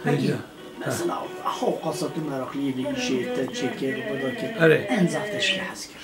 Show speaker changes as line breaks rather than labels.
مثلا أخو قصة مراقلي دي شيء تشكر وبدا كده
أري
أنزل تشكي حسكر